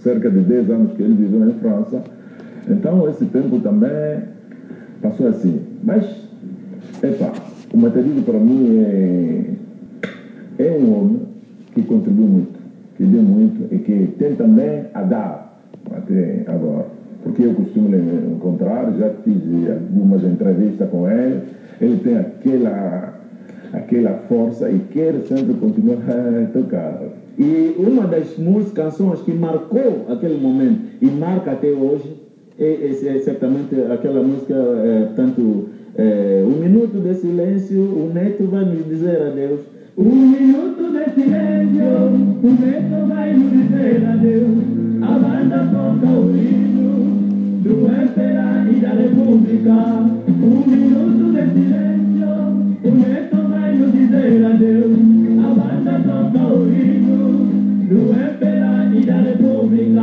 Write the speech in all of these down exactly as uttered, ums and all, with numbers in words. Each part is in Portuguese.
cerca de dez anos que ele viveu em França. Então, esse tempo também passou assim. Mas, epa, o Matadinho para mim é, é um homem que contribuiu muito, que deu muito e que tem também a dar até agora. Porque eu costumo encontrar, já fiz algumas entrevistas com ele, ele tem aquela, aquela força e quer sempre continuar a tocar. E uma das músicas, canções que marcou aquele momento e marca até hoje é, é, é certamente aquela música, é, portanto, é, um minuto de silêncio, o Neto vai nos dizer adeus. Um minuto de silêncio, o Neto vai nos dizer adeus. A banda toca o hino do Émpera e da República. Um minuto de silêncio, o Neto vai nos dizer adeus. A banda toca o hino do Émpera e da República.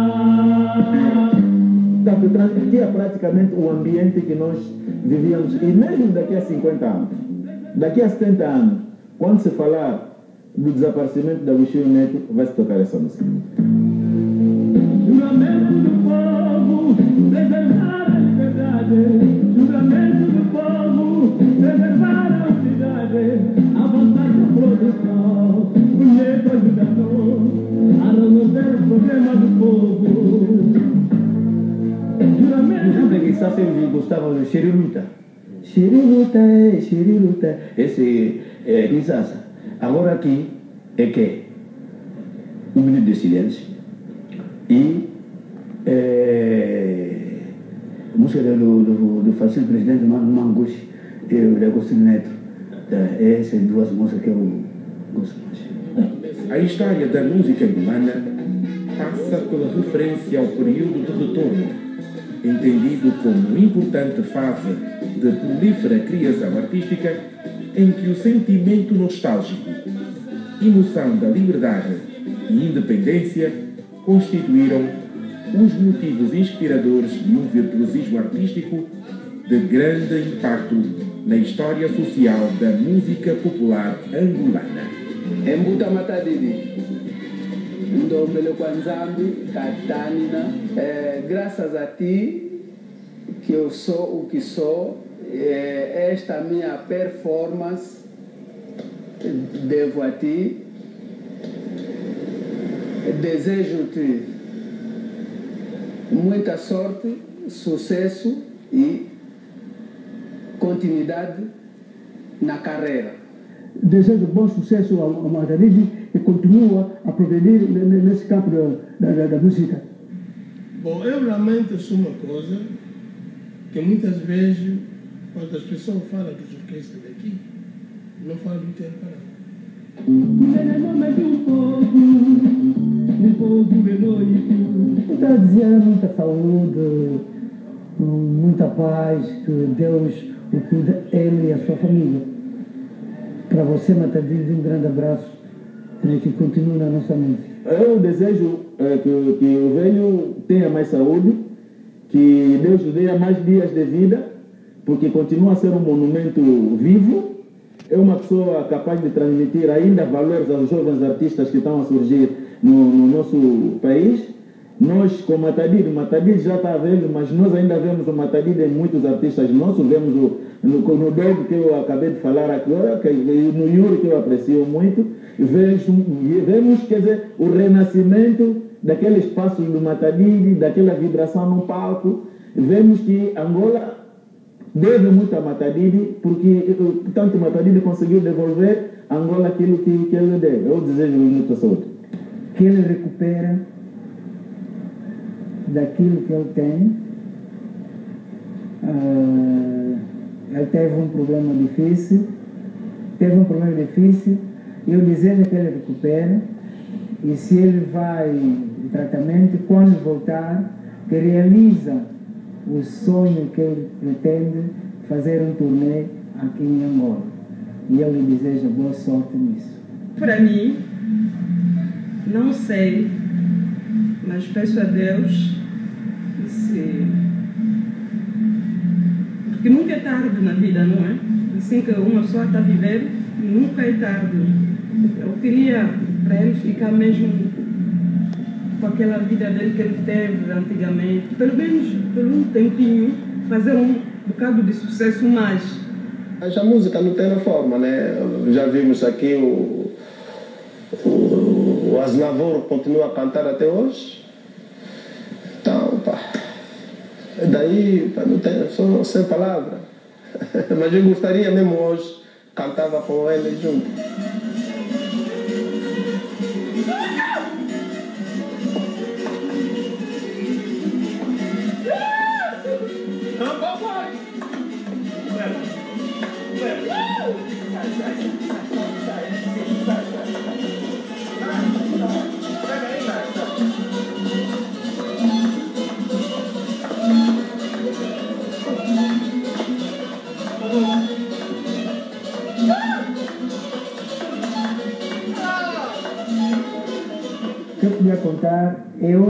Portanto, transmitia praticamente o ambiente que nós vivíamos. E mesmo daqui a cinquenta anos, daqui a setenta anos, quando se falar do desaparecimento da Agostinho Neto, vai se tocar essa música. Juramento do povo, preservar a liberdade. Juramento do povo, preservar a unidade. Avançar com a produção, o Neto ajuda-nos a resolver o problema do povo. Juramento. Não sei que está sendo Gustavo de Xeriluta. Xeriluta é, Xeriluta. Esse é Risasa. Agora aqui é que um minuto de silêncio e é, a música do, do, do falecido presidente Manguchi e o de Agostinho Neto. É, essas duas músicas que eu gosto mais. A história da música angolana passa pela referência ao período de retorno, entendido como importante fase de prolífera criação artística em que o sentimento nostálgico, emoção da liberdade e independência constituíram os motivos inspiradores de um virtuosismo artístico de grande impacto na história social da música popular angolana. Embuta Matadidi, Ndombele Kwanzambi, Katanina, é, graças a ti que eu sou o que sou, é, esta minha performance devo a ti, desejo-te muita sorte, sucesso e continuidade na carreira. Desejo bom sucesso ao Matadidi e continua a progredir nesse campo da, da, da música. Bom, eu realmente sou uma coisa que muitas vezes, quando as pessoas falam dos orquestras daqui, não falam do tempo não. Está a dizer muita saúde, muita paz, que Deus o cuida, ele e a sua família. Para você, Matadidi, um grande abraço e que continue na nossa música. Eu desejo é, que, que o velho tenha mais saúde, que Deus lhe dê mais dias de vida, porque continua a ser um monumento vivo. É uma pessoa capaz de transmitir ainda valores aos jovens artistas que estão a surgir no, no nosso país. Nós, com o Matadidi, o Matadidi já está velho, mas nós ainda vemos o Matadidi em muitos artistas nossos. Vemos o, no, no Dogo, que eu acabei de falar agora, que, no Yuri, que eu aprecio muito. Vemos, vemos, quer dizer, o renascimento daquele espaço do Matadidi, daquela vibração no palco. Vemos que Angola deve muito a Matadidi, porque tanto Matadidi conseguiu devolver a Angola aquilo que, que ele deve. Eu desejo muita saúde. Que ele recupere daquilo que ele tem. Uh, ele teve um problema difícil, teve um problema difícil, e eu desejo que ele recupere, e se ele vai em tratamento, quando voltar, que realiza o sonho que ele pretende, fazer um turnê aqui em Angola. E eu lhe desejo boa sorte nisso. Para mim, não sei, mas peço a Deus que se... Porque nunca é tarde na vida, não é? Assim que uma pessoa está a viver, nunca é tarde. Eu queria para ele ficar mesmo com aquela vida dele que ele teve antigamente, pelo menos por um tempinho, fazer um bocado de sucesso mais. Mas a música não tem forma, né? Já vimos aqui o, o, o Aznavour continua a cantar até hoje. Então, pá, daí pá, não tem, só sem palavra. Mas eu gostaria mesmo hoje, cantava com ele junto. O que eu podia contar, eu